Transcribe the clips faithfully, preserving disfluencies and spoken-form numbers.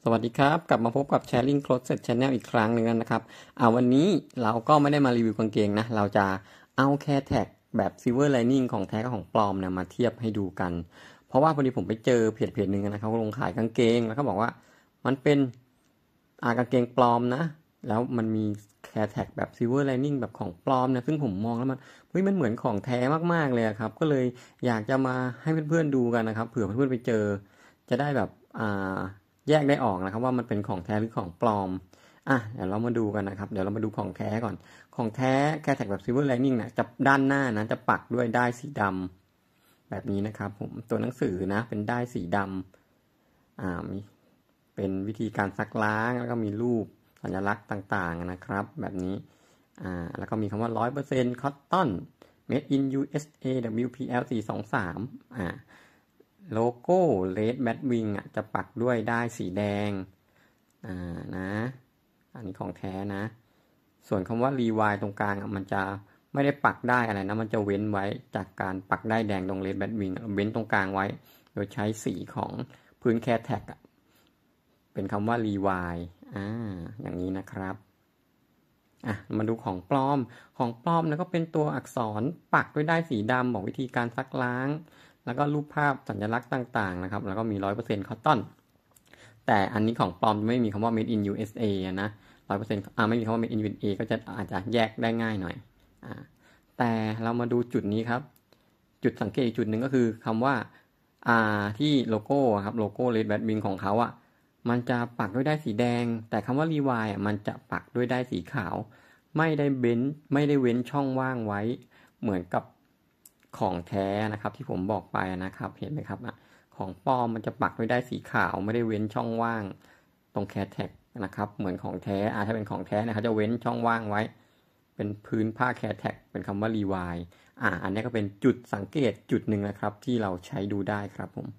สวัสดีครับกลับมาพบกับ Sharing Closet Channel อีกครั้งหนึ่งนะครับเอาวันนี้เราก็ไม่ได้มารีวิวกางเกงนะเราจะเอาแค่แท็กแบบ Silver Lining ของแท้กับของปลอมเนี่ยมาเทียบให้ดูกันเพราะว่าพอดีผมไปเจอเพจเพจหนึ่งนะครับเขาลงขายกางเกงแล้วก็บอกว่ามันเป็นอากางเกงปลอมนะแล้วมันมีแค่แท็กแบบ Silver Lining แบบของปลอมนะซึ่งผมมองแล้วมันเฮ้ยมันเหมือนของแท้มากๆเลยครับก็เลยอยากจะมาให้เพื่อนๆดูกันนะครับเผื่อเพื่อนๆไปเจอจะได้แบบอ่าแยกได้ออกนะครับว่ามันเป็นของแท้หรือของปลอมอ่ะเดี๋ยวเรามาดูกันนะครับเดี๋ยวเรามาดูของแท้ก่อนของแท้แค่แท็กแบบ Silver Lining นะจะด้านหน้านะจะปักด้วยด้ายสีดำแบบนี้นะครับผมตัวหนังสือนะเป็นด้ายสีดำอ่ามีเป็นวิธีการซักล้างแล้วก็มีรูปสัญลักษณ์ต่างๆนะครับแบบนี้อ่าแล้วก็มีคำว่า ร้อยเปอร์เซ็นต์ Cotton Made in ยู เอส เอ ดับเบิลยู พี แอล สี่ สอง สามอ่าโลโก้ Red Bat Wing อ่ะจะปักด้วยด้ายสีแดงอ่านะอันนี้ของแท้นะส่วนคำว่า Rewind ตรงกลางอ่ะมันจะไม่ได้ปักได้อะไรนะมันจะเว้นไว้จากการปักได้แดงตรง Red Bat Wing เว้นตรงกลางไว้โดยใช้สีของพื้นแคทแท็กเป็นคำว่า Rewind อ่าอย่างนี้นะครับอ่ะมาดูของปลอมของปลอมนะก็เป็นตัวอักษรปักด้วยด้ายสีดำบอกวิธีการซักล้างแล้วก็รูปภาพสัญลักษณ์ต่างๆนะครับแล้วก็มี ร้อยเปอร์เซ็นต์ Cotton แต่อันนี้ของปลอมไม่มีคำว่า Made in ยู เอส เอ นะ ร้อยเปอร์เซ็นต์ อ่าไม่มีคำว่า Made in ยู เอส เอ ก็จะอาจจะแยกได้ง่ายหน่อยอ่าแต่เรามาดูจุดนี้ครับจุดสังเกตอีกจุดหนึ่งก็คือคำว่าอ่าที่โลโก้ครับโลโก้ Red Bat Wing ของเขาอ่ะมันจะปักด้วยด้ายสีแดงแต่คำว่า Rewind อ่ะมันจะปักด้วยด้ายสีขาวไม่ได้เว้นไม่ได้เว้นช่องว่างไว้เหมือนกับของแท้นะครับที่ผมบอกไปนะครับเห็นไหมครับของปลอมมันจะปักด้วยด้ายสีขาวไม่ได้เว้นช่องว่างตรงแคทแท็กนะครับเหมือนของแท้อ่าถ้าเป็นของแท้เนี่ยเขาจะเว้นช่องว่างไว้เป็นพื้นผ้าแคทแท็กเป็นคำว่า Rewind อ่าอันนี้ก็เป็นจุดสังเกตจุดหนึ่งนะครับที่เราใช้ดูได้ครับผม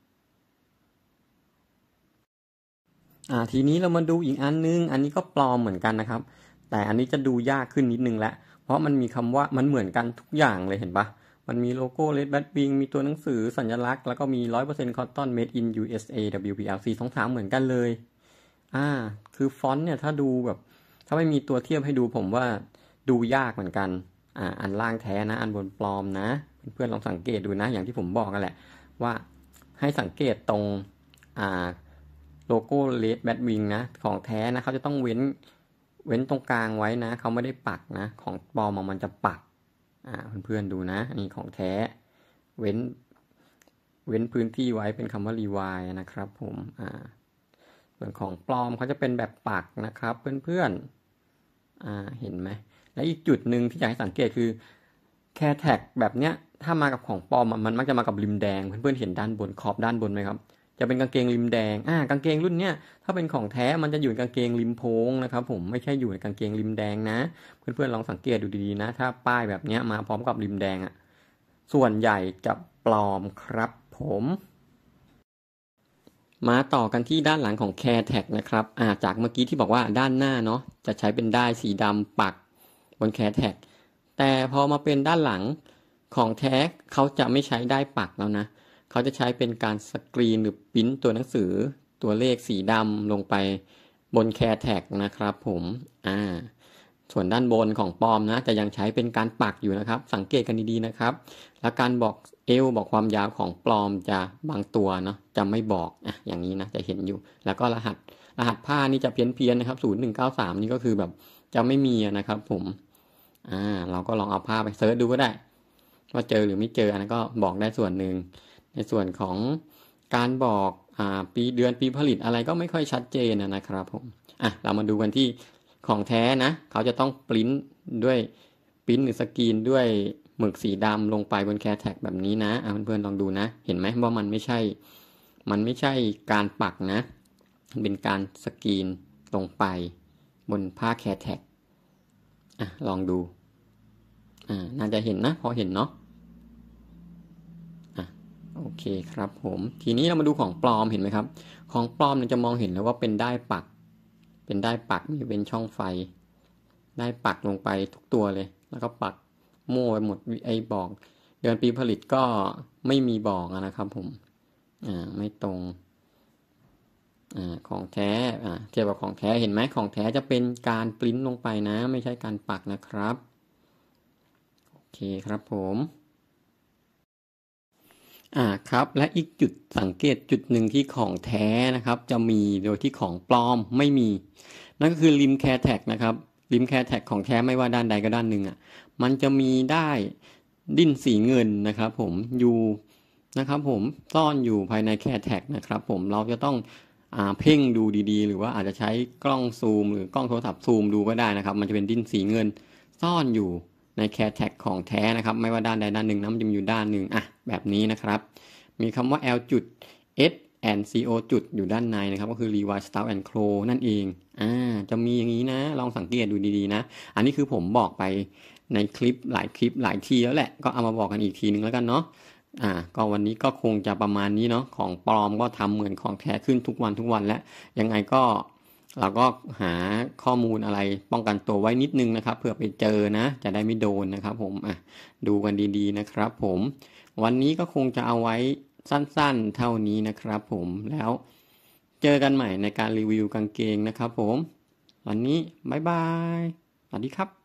อ่าทีนี้เรามาดูอีกอันนึงอันนี้ก็ปลอมเหมือนกันนะครับแต่อันนี้จะดูยากขึ้นนิดนึงละเพราะมันมีคำว่ามันเหมือนกันทุกอย่างเลยเห็นปะมันมีโลโก้ Red Bat Wing มีตัวหนังสือสัญลักษณ์แล้วก็มี ร้อยเปอร์เซ็นต์ Cotton Made in ยู เอส เอ ดับเบิลยู พี แอล สี่ สอง สามเหมือนกันเลยอ่าคือฟอนต์เนี่ยถ้าดูแบบถ้าไม่มีตัวเทียบให้ดูผมว่าดูยากเหมือนกันอ่าอันล่างแท้นะอันบนปลอมนะเพื่อนๆลองสังเกตดูนะอย่างที่ผมบอกกันแหละว่าให้สังเกตตรงอ่าโลโก้ Red Bat Wing นะของแท้นะเขาจะต้องเว้นเว้นตรงกลางไว้นะเขาไม่ได้ปักนะของปลอมมันจะปักอ่าเพื่อนๆดูนะนี่ของแท้เว้นเว้นพื้นที่ไว้เป็นคำว่า Rewind นะครับผมอ่าส่วนของปลอมเขาจะเป็นแบบปักนะครับเพื่อนๆอ่าเห็นไหมและอีกจุดหนึ่งที่อยากให้สังเกตคือแคทแท็กแบบเนี้ยถ้ามากับของปลอมมันมักจะมากับริมแดงเพื่อนๆเห็นด้านบนขอบด้านบนไหมครับจะเป็นกางเกงริมแดงอ่ากางเกงรุ่นเนี้ยถ้าเป็นของแท้มันจะอยู่ในกางเกงริมโพ้งนะครับผมไม่ใช่อยู่ในกางเกงริมแดงนะเพื่อนๆลองสังเกตดูดีๆนะถ้าป้ายแบบเนี้ยมาพร้อมกับริมแดงอ่ะส่วนใหญ่จะปลอมครับผมมาต่อกันที่ด้านหลังของ Care Tag นะครับอ่าจากเมื่อกี้ที่บอกว่าด้านหน้าเนาะจะใช้เป็นด้ายสีดำปักบน Care Tag แต่พอมาเป็นด้านหลังของแท็กเขาจะไม่ใช้ด้ายปักแล้วนะเขาจะใช้เป็นการสกรีนหรือปริ้นตัวหนังสือตัวเลขสีดำลงไปบน Care Tag นะครับผมอ่าส่วนด้านบนของปลอมนะจะยังใช้เป็นการปักอยู่นะครับสังเกตกันดีๆนะครับและการบอกเอวบอกความยาวของปลอมจะบางตัวเนาะจะไม่บอกอ่ะอย่างนี้นะจะเห็นอยู่แล้วก็รหัสรหัสผ้านี่จะเพี้ยนๆนะครับศูนย์หนึ่งเก้าสามนี่ก็คือแบบจะไม่มีนะครับผมอ่าเราก็ลองเอาผ้าไปเซิร์ชดูก็ได้ว่าเจอหรือไม่เจออันนั้นก็บอกได้ส่วนหนึ่งในส่วนของการบอกอ่าปีเดือนปีผลิตอะไรก็ไม่ค่อยชัดเจนนะครับผมอ่ะเรามาดูกันที่ของแท้นะเขาจะต้องปริ้นด้วยปริ้นหรือสกรีนด้วยหมึกสีดำลงไปบนแคร์แท็กแบบนี้นะอ่ะเพื่อนๆลองดูนะเห็นไหมว่ามันไม่ใช่มันไม่ใช่การปักนะเป็นการสกรีนลงไปบนผ้าแคร์แท็กอ่ะลองดูอ่าน่าจะเห็นนะพอเห็นเนาะอ่ะโอเคครับผมทีนี้เรามาดูของปลอมเห็นไหมครับของปลอมเราจะมองเห็นแล้วว่าเป็นด้ายปักเป็นด้ายปักมีเป็นช่องไฟได้ปักลงไปทุกตัวเลยแล้วก็ปักโม่ไปหมดไอ้บอกเดือนปีผลิตก็ไม่มีบอกนะครับผมอ่าไม่ตรงอ่าของแท้อ่าเทียบกับของแท้เห็นไหมของแท้จะเป็นการปริ้นลงไปนะไม่ใช่การปักนะครับโอเคครับผมอ่าครับและอีกจุดสังเกตจุดหนึ่งที่ของแท้นะครับจะมีโดยที่ของปลอมไม่มีนั่นก็คือริมแคร์แท็กนะครับริมแคร์แท็กของแท้ไม่ว่าด้านใดก็ด้านหนึ่งอ่ะมันจะมีได้ดิ้นสีเงินนะครับผมอยู่นะครับผมซ่อนอยู่ภายในแคร์แท็กนะครับผมเราจะต้องอ่าเพ่งดูดีๆหรือว่าอาจจะใช้กล้องซูมหรือกล้องโทรศัพท์ซูมดูก็ได้นะครับมันจะเป็นดิ้นสีเงินซ่อนอยู่ในแคร์แท็กของแท้นะครับไม่ว่าด้านใดด้านหนึ่งนะมันจะมีอยู่ด้านหนึ่งอ่ะแบบนี้นะครับมีคำว่า L จุด S and ซี โอ จุดอยู่ด้านในนะครับก็คือ Levi Strauss and Co นั่นเองอ่าจะมีอย่างนี้นะลองสังเกตดูดีๆนะอันนี้คือผมบอกไปในคลิปหลายคลิปหลายทีแล้วแหละก็เอามาบอกกันอีกทีนึงแล้วกันเนาะอ่าก็วันนี้ก็คงจะประมาณนี้เนาะของปลอมก็ทำเหมือนของแท้ขึ้นทุกวันทุกวันแล้วยังไงก็เราก็หาข้อมูลอะไรป้องกันตัวไว้นิดนึงนะครับเผื่อไปเจอนะจะได้ไม่โดนนะครับผมอ่ะดูกันดีๆนะครับผมวันนี้ก็คงจะเอาไว้สั้นๆเท่านี้นะครับผมแล้วเจอกันใหม่ในการรีวิวกางเกงนะครับผมวันนี้บ๊ายบายสวัสดีครับ